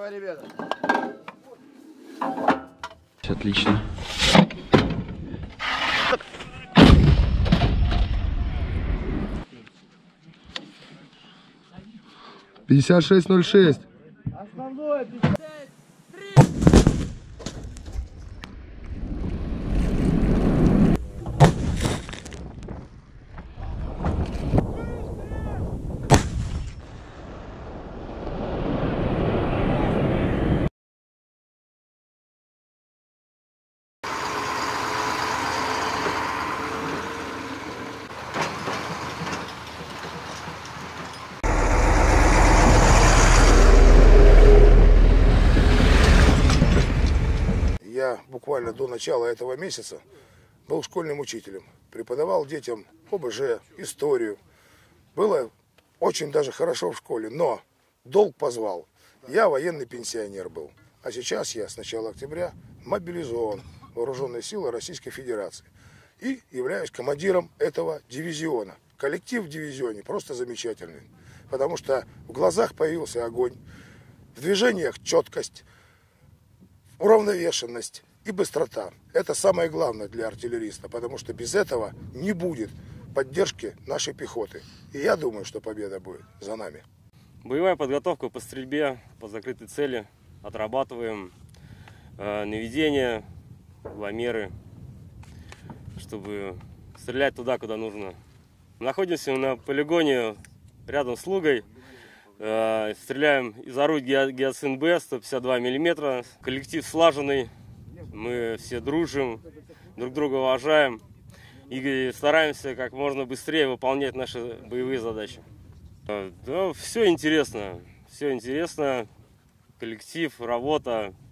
Давай, ребята. Отлично. «56-06». Основное. Я буквально до начала этого месяца был школьным учителем. Преподавал детям ОБЖ, историю. Было очень даже хорошо в школе, но долг позвал. Я военный пенсионер был. А сейчас я с начала октября мобилизован в Вооруженные силы Российской Федерации. И являюсь командиром этого дивизиона. Коллектив в дивизионе просто замечательный. Потому что в глазах появился огонь, в движениях четкость, уравновешенность и быстрота. Это самое главное для артиллериста, потому что без этого не будет поддержки нашей пехоты. И я думаю, что победа будет за нами. Боевая подготовка по стрельбе, по закрытой цели. Отрабатываем наведение, угломеры, чтобы стрелять туда, куда нужно. Находимся на полигоне рядом с Лугой. Стреляем из орудия Гиацинт Б 152 мм. Коллектив слаженный. Мы все дружим, друг друга уважаем и стараемся как можно быстрее выполнять наши боевые задачи. Да, все интересно. Коллектив, работа.